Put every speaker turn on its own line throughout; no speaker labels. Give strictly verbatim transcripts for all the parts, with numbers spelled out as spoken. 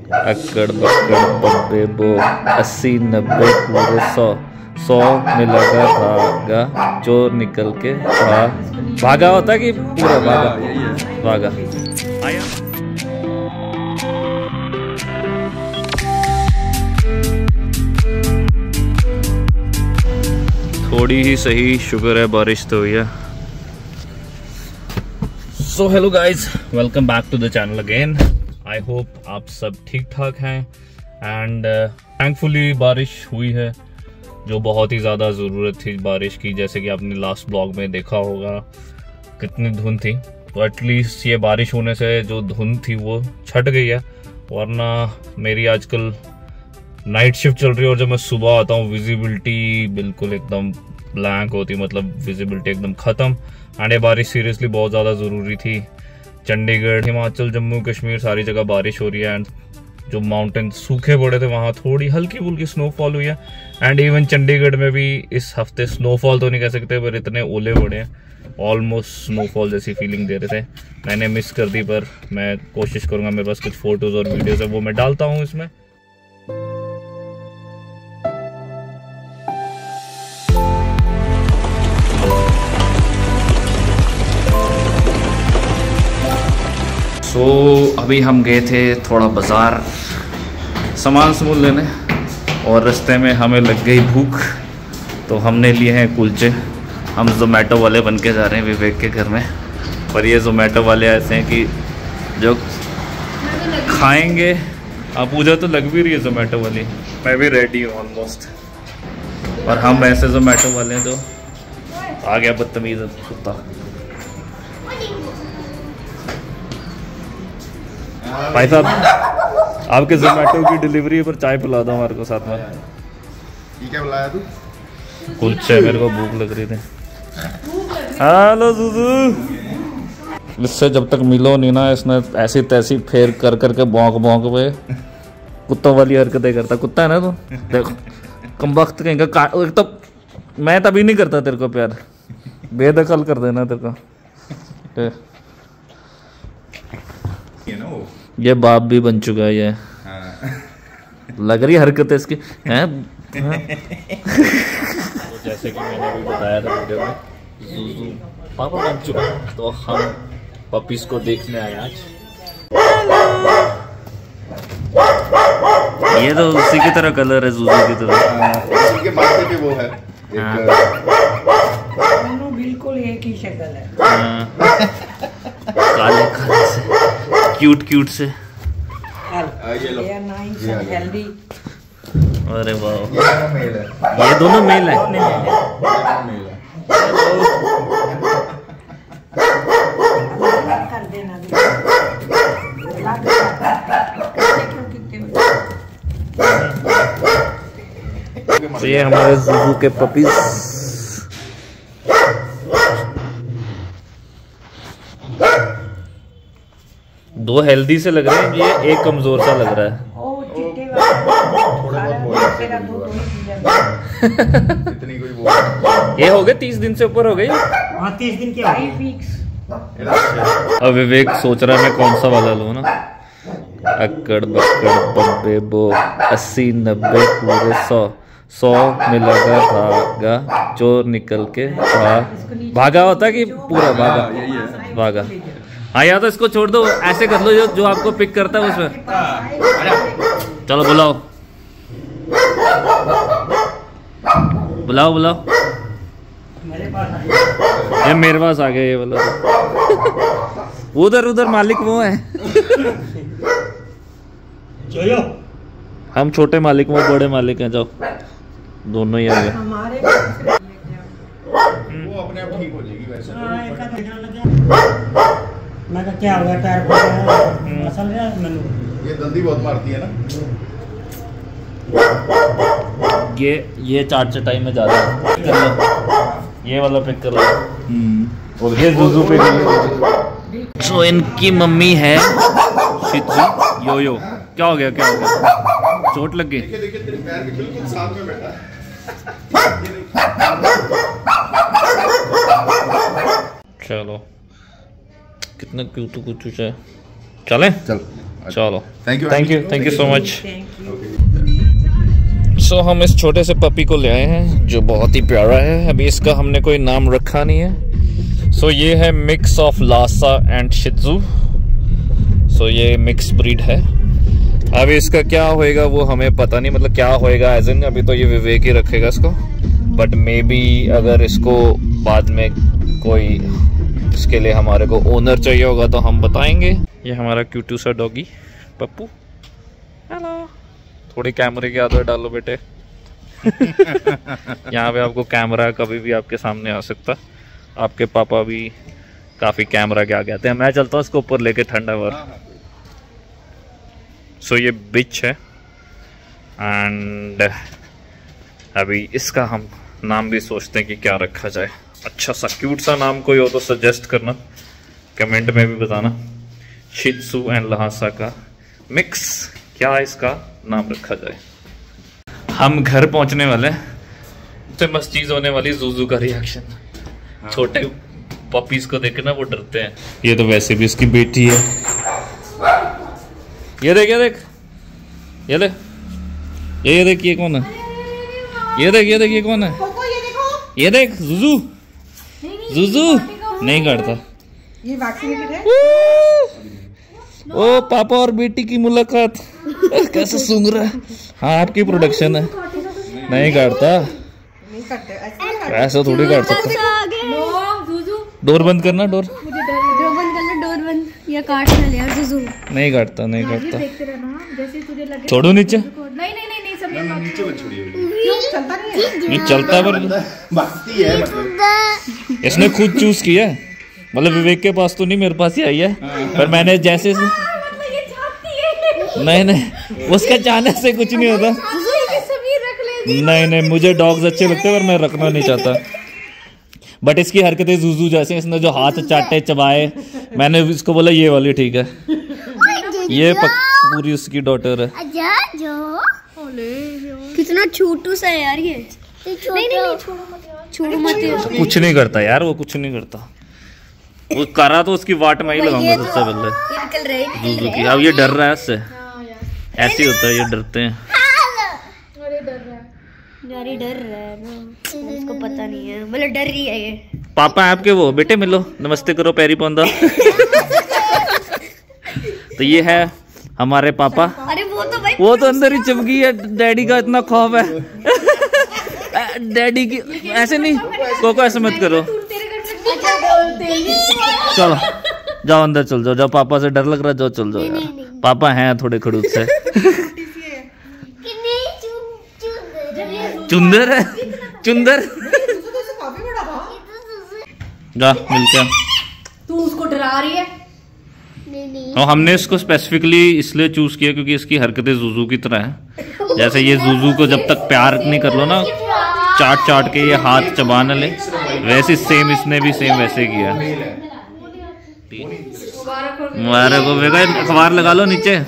अक्कड़ बक्कड़ बब्बे बो अस्सी नब्बे पूरे सौ सौ में लगा भागा चोर निकल के भाग भागा होता है कि पूरा भागा भागा आया। थोड़ी ही सही शुक्र है बारिश तो हुई है। So hello guys, welcome back to the channel again. I hope आप सब ठीक ठाक हैं एंड थैंकफुली बारिश हुई है जो बहुत ही ज़्यादा ज़रूरत थी बारिश की। जैसे कि आपने लास्ट ब्लॉग में देखा होगा कितनी धुंध थी, तो एटलीस्ट ये बारिश होने से जो धुंध थी वो छट गई है। वरना मेरी आजकल नाइट शिफ्ट चल रही है और जब मैं सुबह आता हूँ विजिबिलिटी बिल्कुल एकदम ब्लैंक होती, मतलब विजिबिलिटी एकदम ख़त्म। एंड ये बारिश सीरियसली बहुत ज़्यादा ज़रूरी थी। चंडीगढ़, हिमाचल, जम्मू कश्मीर सारी जगह बारिश हो रही है एंड जो माउंटेन सूखे पड़े थे वहाँ थोड़ी हल्की फुल्की स्नोफॉल हुई है। एंड इवन चंडीगढ़ में भी इस हफ्ते स्नोफॉल तो नहीं कह सकते पर इतने ओले पड़े हैं, ऑलमोस्ट स्नोफॉल जैसी फीलिंग दे रहे थे। मैंने मिस कर दी पर मैं कोशिश करूँगा, मेरे पास कुछ फ़ोटोज़ और वीडियोज़ है वो मैं डालता हूँ इसमें। तो अभी हम गए थे थोड़ा बाज़ार सामान सामान लेने और रास्ते में हमें लग गई भूख, तो हमने लिए हैं कुलचे। हम जोमेटो वाले बन के जा रहे हैं विवेक के घर में, पर ये जोमेटो वाले ऐसे हैं कि जो खाएंगे। आप पूजा तो लग भी रही है जोमेटो वाली, मैं भी रेडी हूँ ऑलमोस्ट। और हम ऐसे जोमेटो वाले हैं तो आ गया बदतमीज़ कुत्ता। भाई साहब आपके जोमेटो की डिलीवरी पर चाय पिला दो हमारे को साथ में।
ये क्या बुलाया तू?
कुलचे, मेरे को भूख लग रही थी। हेलो जुजू, इससे जब तक मिलो नहीं ना इसने ऐसी तैसी फेर कर करके भौंक भौंक पे कुत्तों वाली हरकतें करता। कुत्ता है ना तो देखो कम वक्त कहीं का। एक तो मैं तभी नहीं करता तेरे को प्यार, बेदखल कर देना तेरे को।
ये ना वो
ये बाप भी बन चुका है ये।
हाँ।
लग रही हरकत है इसकी हैं। हाँ। तो जैसे कि मैंने अभी बताया था वीडियो में, ज़ूज़ू पापा बन चुका है, तो हम पपीज को देखने आए आज। ये तो उसी की तरह कलर है, ज़ूज़ू की तरह।
उसी के माथे पे वो है
दोनों बिल्कुल एक ही शक्ल है।
काले काले से क्यूट क्यूट से।
ये लो।
हेल्दी।
अरे वाह,
ये मेल है,
ये दोनों मेल है।
मेल है।
कर देना
तो ये हमारे ज़ूज़ू के पपीज। दो हेल्दी से लग रहे हैं, ये एक कमजोर सा लग रहा है।
ओ चिट्टे वाला तेरा दूध
इतनी कोई वो
ये हो गए तीस दिन से ऊपर हो गई।
हाँ तीस दिन के फाइव वीक्स।
अब विवेक सोच रहा है मैं कौन सा वाला लूँ ना। अक्कड़ बक्कड़ बब्बे बो अस्सी नब्बे पूरे सौ सौ में लगा भागा चोर निकल के भाग भागा होता है कि पूरा भागा भागा। हाँ या तो इसको छोड़ दो, ऐसे कर लो जो जो आपको पिक करता है उसमें। चलो बुलाओ बुलाओ बुलाओ। ये मेरे पास आ गया ये वाला। उधर उधर मालिक वो है। हम छोटे मालिक वो बड़े मालिक हैं। जाओ दोनों ही आ गए।
वो अपने आप ठीक हो जाएगी वैसे।
मैं तो क्या हो गया पैर मसल रहा है मैंने।
ये जल्दी बहुत मारती है ना।
ये ये चाट चटाई में ज्यादा है। ये वाला पिक कर लो। और ये ज़ूज़ू पे तो इनकी मम्मी है शित्सू यो यो। क्या हो गया क्या हो गया, चोट लग गई?
देखिए देखिए तेरे पैर के बिल्कुल साथ में बैठा है।
चलो कितना क्यूट कुछ है। चले
चल
चलो
thank you
thank you thank you so much.
Thank you.
So हम इस छोटे से पपी को ले आए हैं जो बहुत ही प्यारा है। अभी इसका हमने कोई नाम रखा नहीं है। सो so, ये है mix of Lhasa and shih tzu. So ये मिक्स ब्रीड है। अभी इसका क्या होएगा वो हमें पता नहीं, मतलब क्या होएगा एज इन अभी तो ये विवेक ही रखेगा इसको, बट मे बी अगर इसको बाद में कोई इसके लिए हमारे को ओनर चाहिए होगा तो हम बताएंगे। ये हमारा क्यूटू सा डॉगी पप्पू। हेलो, थोड़ी कैमरे की आदत डालो बेटे। यहाँ पे आपको कैमरा कभी भी आपके सामने आ सकता। आपके पापा भी काफी कैमरा के आ गए थे। मैं चलता हूँ इसको ऊपर लेके ठंडा वर। सो so, ये बिच है एंड अभी इसका हम नाम भी सोचते हैं कि क्या रखा जाए। अच्छा सा क्यूट सा नाम कोई हो तो सजेस्ट करना, कमेंट में भी बताना। शित्जू एंड लहासा का मिक्स, क्या इसका नाम रखा जाए। हम घर पहुंचने वाले हैं, तो मस्त चीज होने वाली जूजू का रिएक्शन। छोटे पपीज को देख के ना वो डरते हैं। ये तो वैसे भी इसकी बेटी है। ये देख ये देख ये देख ये ये देख ये कौन है? ये देख ये देख ये कौन है? ये देख जूजू जूजू नहीं करता।
ये वैक्सीनेटेड है।
ओ पापा और बेटी की मुलाकात। कैसे सूंघ रहा है। हाँ आपकी प्रोडक्शन है। नहीं काटता,
नहीं करते ऐसे।
ऐसा थोड़ी काट सकता। डोर बंद करना, डोर
डोर बंद करना, डोर बंद या काट ना ले यार जुजू।
नहीं काटता नहीं काटता।
देखते रहना जैसे तुझे लगे।
छोड़ो नीचे।
नहीं नहीं नहीं नहीं सब
नीचे मत छोड़िए,
चलता नहीं है।
नहीं चलता पर
भागती है मतलब।
इसने खुद चूज किया है। मतलब विवेक के पास तो नहीं, मेरे पास ही आई है। पर मैंने जैसे से... नहीं नहीं उसके चाहने से कुछ नहीं होता। नहीं नहीं मुझे डॉग्स अच्छे लगते हैं पर मैं रखना नहीं चाहता। बट इसकी हरकतें जूजू जैसे, इसने जो हाथ चाटे चबाए, मैंने इसको बोला ये वाली ठीक है। ये पूरी उसकी डॉटर है।
कितना छोटू सा है यार ये। नहीं नहीं नहीं छोड़ो मत, छोड़ो मत।
कुछ नहीं करता यार, वो कुछ नहीं करता। वो करा तो उसकी वाट में ही लगाऊंगा सबसे पहले
निकल रहे
जूजू की। अब ये डर रहा है इससे। ऐसे ही होता है, ये डरते हैं।
यार ये डर रहा है ना, उसको पता नहीं है, मतलब डर रही है ये।
पापा आपके वो बेटे मिलो, नमस्ते करो पैरी पौंदा। तो ये है हमारे पापा।
अरे वो तो भाई
वो तो अंदर ही चिपकी है। डैडी का इतना खौफ है। डैडी की ऐसे नहीं, कोको ऐसे मत करो। चलो जाओ अंदर चल जाओ, जाओ पापा से डर लग रहा है, जाओ चल जाओ यार। पापा हैं थोड़े खड़ूस से। चुंदर है चुंदर।
काफी बड़ा था।
जा मिलके।
तू उसको डरा रही है।
और हमने इसको स्पेसिफिकली इसलिए चूज किया क्योंकि इसकी हरकतें जूजू की तरह है। जैसे ये जूजू को जब तक प्यार नहीं कर लो ना, चाट चाट के ये हाथ चबा न ले, वैसे सेम इसने भी सेम वैसे किया। मुबारक हो बेटा, अखबार लगा लो नीचे।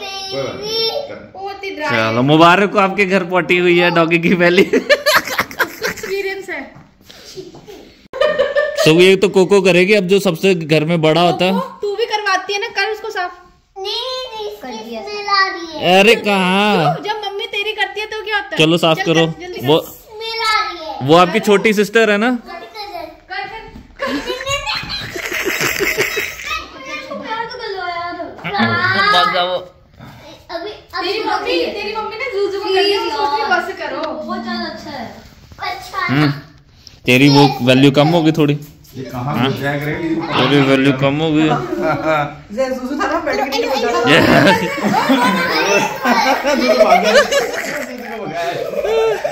चलो मुबारक को, आपके घर पटी हुई है डॉगी की पहली।
एक्सपीरियंस है।
तो ये तो कोको करेगी अब, जो सबसे घर में बड़ा होता है।
तू भी करवाती है ना, कर उसको साफ।
कर दिया।
अरे कहाँ,
जब मम्मी तेरी करती है तो क्या होता है?
चलो साफ करो। वो वो आपकी छोटी सिस्टर है ना।
तेरी मम्मी तेरी मम्मी ने जूजू को कर दिया, तो सोच रही बस करो।
बहुत ज्यादा अच्छा है। अच्छा
हम्म तेरी वो वैल्यू कम होगी थोड़ी।
ये कहाँ से जाएगा रे?
तेरी वैल्यू कम होगी।
जे जुजू था ना बैठ के नीचे बैठा था।
दूध भाग गया। दूध को भगाया।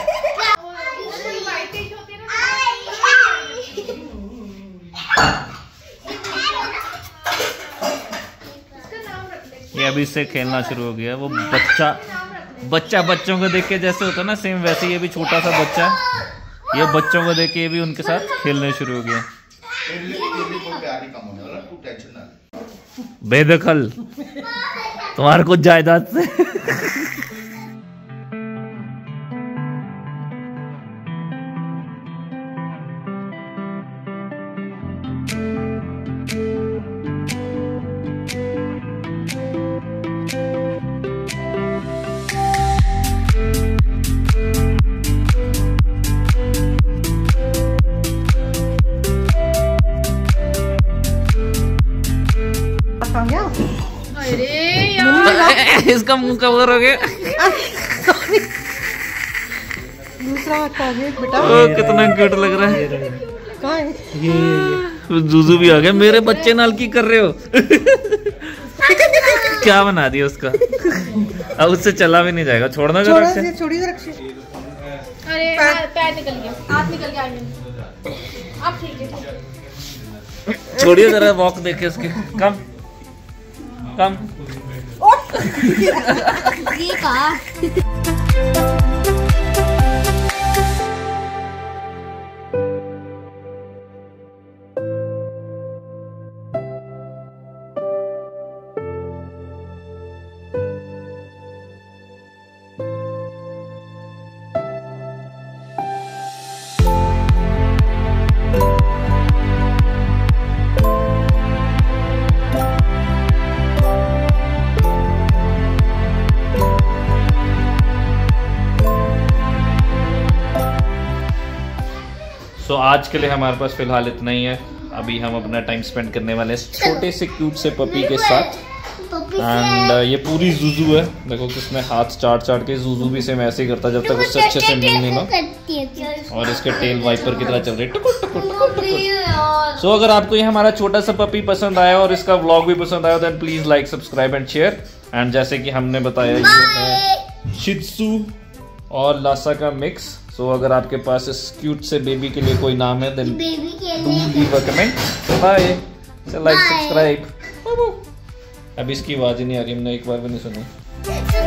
ये अभी इससे खेलना शुरू हो गया। वो बच्चा बच्चा बच्चों को देख के जैसे होता है ना, सेम वैसे ये भी छोटा सा बच्चा है। ये बच्चों को देख के ये भी उनके साथ खेलने शुरू हो गया। बेदखल तुम्हारे कुछ जायदाद से। इसका मुंह कवर हो गया।
दूसरा हाथ आ गया बेटा।
ओ, कितना क्यूट लग रहा है।
कहाँ है?
ये ये
जूजू भी आ गया। मेरे बच्चे नाल की कर रहे हो? क्या बना दिया उसका? अब उससे चला भी नहीं जाएगा। छोड़ना जरा से।
छोड़ी जरा से।
अरे पैर निकल गया, हाथ निकल गया आगे। अब ठीक है, ठीक है।
छोड़िए जरा, वॉक देखे उसके। कम कम।
ये कहा
सो so, आज के लिए हमारे पास फिलहाल इतना ही है। अभी हम अपना टाइम स्पेंड करने वाले हैं छोटे से क्यूट से पपी के साथ। एंड uh, ये पूरी जूजू है। देखो किसने हाथ चाट चाट के। जूजू भी सेम ऐसे ही करता जब तक उससे अच्छे से मिल नहीं ना। और इसके टेल वाइपर की तरह चल रही है। सो अगर आपको ये हमारा छोटा सा पपी पसंद आया और इसका व्लॉग भी पसंद आया then please like subscribe and share. And जैसे कि हमने बताया ये है शित्सू और लासा का मिक्स। सो so, अगर आपके पास इस क्यूट से बेबी के लिए कोई नाम है then do leave a comment. Bye, like subscribe. अब इसकी आवाज ही नहीं आ रही, हमने एक बार भी नहीं सुनी।